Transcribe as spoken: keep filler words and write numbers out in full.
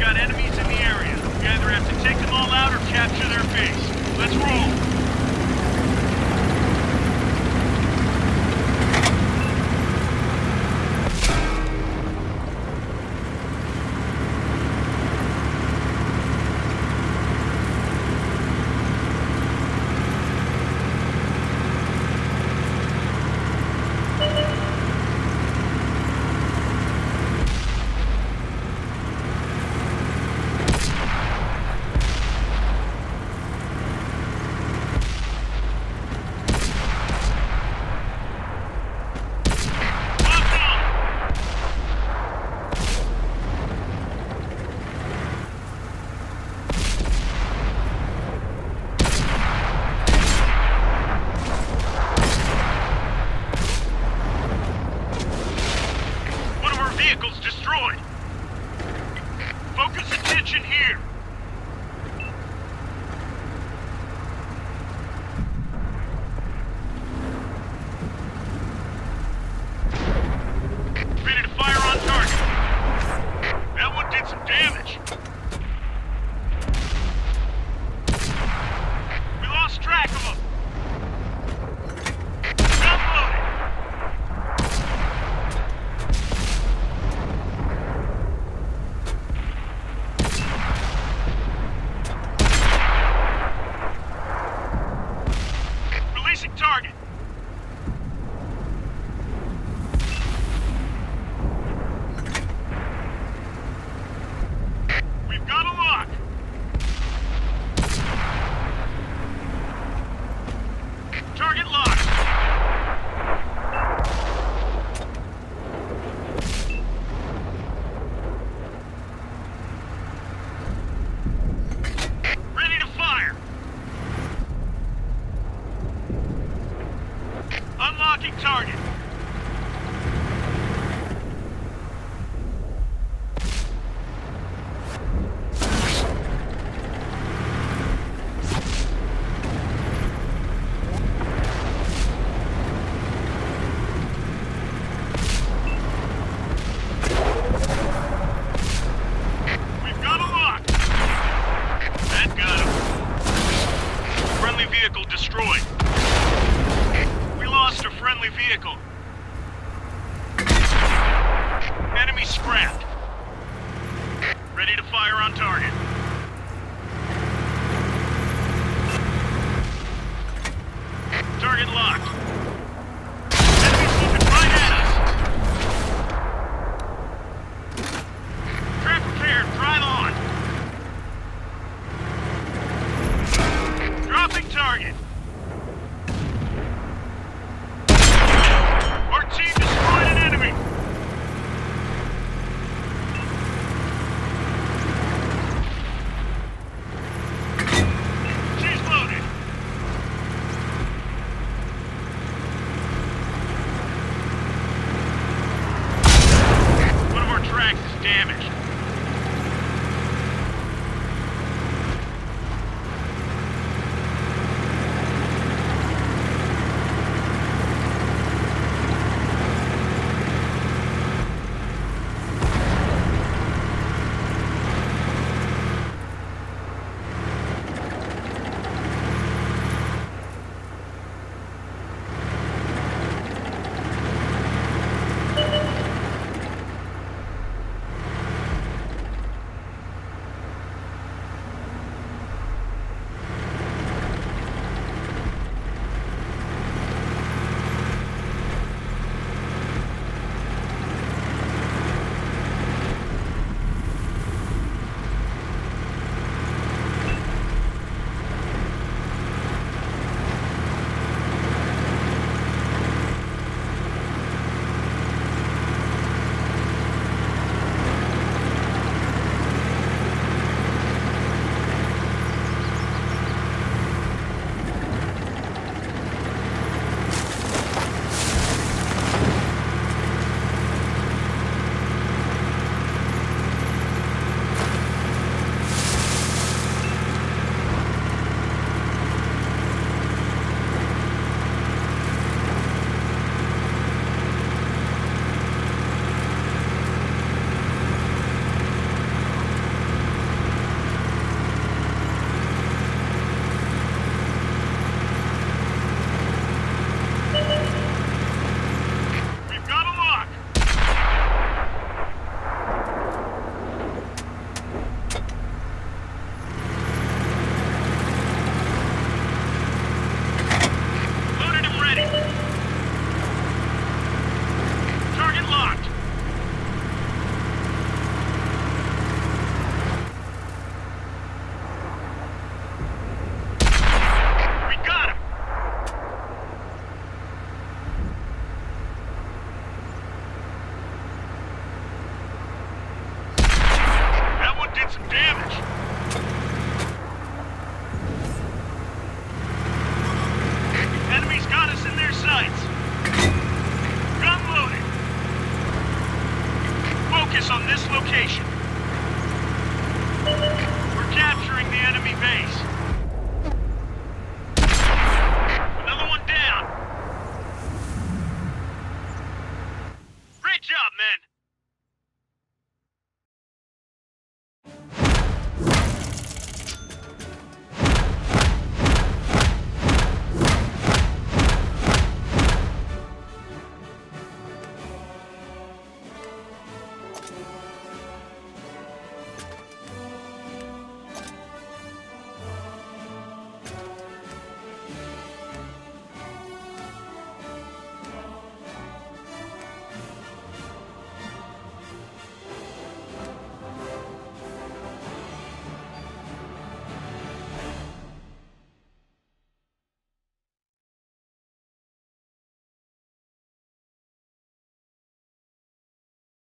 got enemies in the area. We either have to take them all out or capture their base. Let's roll. Vehicles destroyed. Focus attention here. Ready to fire on target. That one did some damage. We lost track of them. Target. We've got a lock. Target locked. Ready to fire. Unlocking target. We've got a lock. That got him. Friendly vehicle destroyed. Lost a friendly vehicle. Enemy scrapped. Ready to fire on target. Target locked.